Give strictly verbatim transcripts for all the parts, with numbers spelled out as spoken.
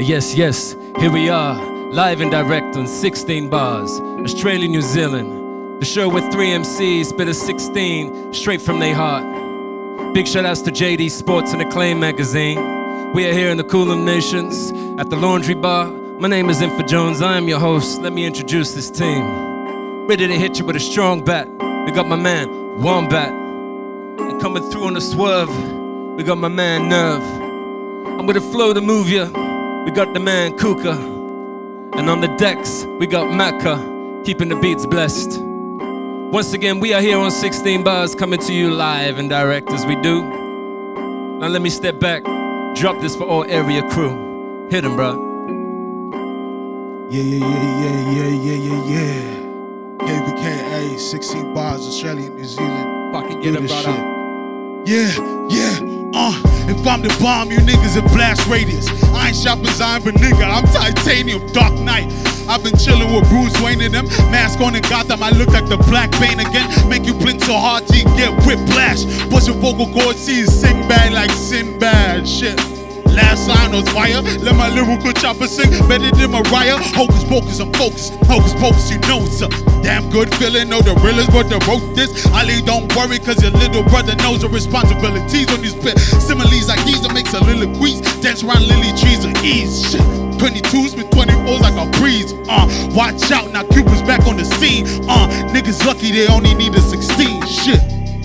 Yes, yes, here we are, live and direct on sixteen bars, Australia, New Zealand. The show with three M Cs, spit a sixteen, straight from their heart. Big shout outs to J D Sports and Acclaim magazine. We are here in the Coolum Nations, at the Laundry Bar. My name is Infa Jones, I am your host. Let me introduce this team. Ready to hit you with a strong bat. We got my man, Wombat. And coming through on the swerve, we got my man, Nerve. I'm with a flow to move ya. We got the man, Kuka. And on the decks, we got Maka, keeping the beats blessed. Once again, we are here on sixteen bars, coming to you live and direct as we do. Now let me step back, drop this for all area crew. Hit 'em, bro. Yeah, yeah, yeah, yeah, yeah, yeah, yeah, yeah. K V K A, sixteen bars, Australia, New Zealand. Fucking get it, brother. Yeah, yeah, uh, if I'm the bomb, you niggas in blast radius. I ain't shop design, but nigga, I'm titanium, Dark Knight. I've been chilling with Bruce Wayne and them. Mask on in Gotham, I look like the Black Bane again. Make you blink so hard till you get whiplash. Push your vocal cords, see you sing bad like Sinbad. Shit. Last sign was fire. Let my lyrical chopper sing better than Mariah. Hocus pocus, I'm focused. Hocus pocus, you know it's a damn good feeling. Know the realest, but the wrote this. Ali, don't worry, cause your little brother knows the responsibilities on these bit. Similes like these that makes a little queeze. Dance around lily trees and ease. Shit. twenty-twos with twenty-fours like a breeze. Uh, watch out, now Cupid's back on the scene. Uh, niggas lucky they only need a sixteen. Shit.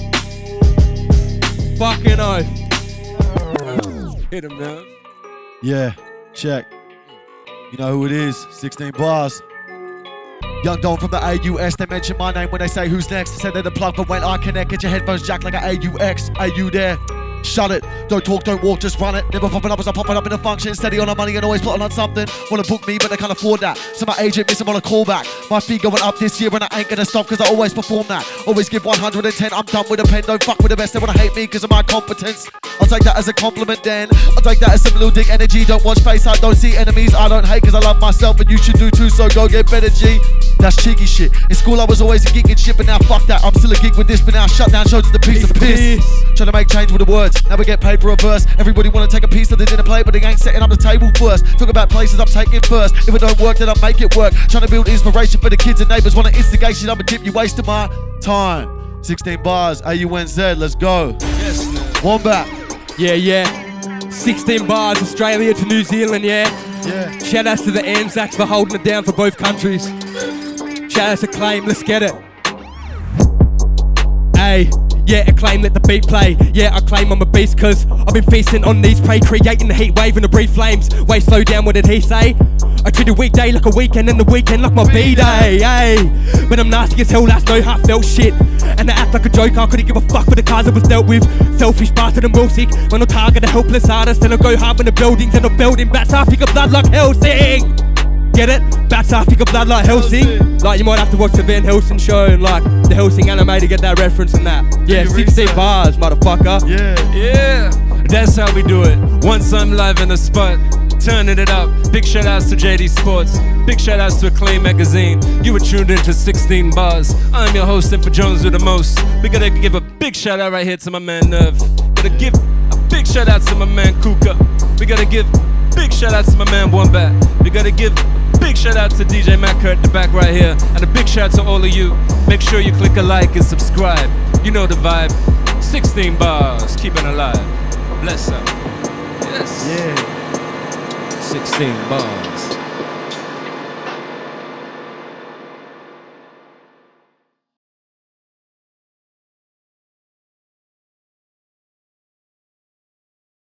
Fucking oath. Hit him, Nerve. Yeah, check. You know who it is, sixteen bars. Young Don from the A U S, they mention my name when they say who's next. Said they're the plug, but when I connect, get your headphones jacked like an A U X. Are you there? Shut it, don't talk, don't walk, just run it. Never popping up as I'm popping up in a function. Steady on our money and always plotting on something. Wanna book me, but they can't afford that. So my agent miss him on a callback. My fee going up this year and I ain't gonna stop cause I always perform that. Always give one hundred ten, I'm done with a pen. Don't fuck with the best, they wanna hate me cause of my competence. I'll take that as a compliment then. I'll take that as some little dick energy. Don't watch face, I don't see enemies. I don't hate cause I love myself and you should do too, so go get better, G. That's cheeky shit. In school I was always a geek and shit, but now fuck that. I'm still a geek with this, but now shut down shows is the piece of piss. Trying to make change with the words, now we get paid for a verse. Everybody wanna take a piece of the dinner plate, but they ain't setting up the table first. Talk about places I'm taking first. If it don't work, then I'll make it work. Trying to build inspiration for the kids and neighbors. Wanna instigation, I'm a dip, you wasting my time. sixteen bars, A U N Z, let's go. Yes, man. Wombat. Yeah, yeah. sixteen bars, Australia to New Zealand, yeah. Yeah. Shout outs to the Anzacs for holding it down for both countries. Shout outs to Acclaim, let's get it. Hey. Yeah, Acclaim, let the beat play. Yeah, I claim I'm a beast cause I've been feasting on these prey, creating the heat wave and the brief flames. Wait, slow down, what did he say? I treat a weekday like a weekend and the weekend like my B-day, hey. But I'm nasty as hell, that's no heartfelt shit. And I act like a joker, I couldn't give a fuck for the cars I was dealt with. Selfish bastard and will sick. When I target a helpless artist and I go hard in the buildings and I'm building bats, I pick up blood like Helsing. Get it? Bats I pick up blood like Helsing. Like you might have to watch the Van Helsing show and like the Helsing anime to get that reference and that. Yeah, sixteen bars, motherfucker. Yeah. Yeah, that's how we do it. Once I'm live in the spot, turning it up. Big shout outs to J D Sports. Big shout outs to Acclaim magazine. You were tuned into sixteen bars. I'm your host, Infa Jones with the most. We gotta give a big shout out right here to my man Nerve. Gotta give a big shout out to my man Kuka. We gotta give big shout out to my man Wombat. We gotta give big shout out to D J Maka at the back right here. And a big shout out to all of you. Make sure you click a like and subscribe. You know the vibe. sixteen bars, keep it alive. Bless up. Yes. Yeah. sixteen bars.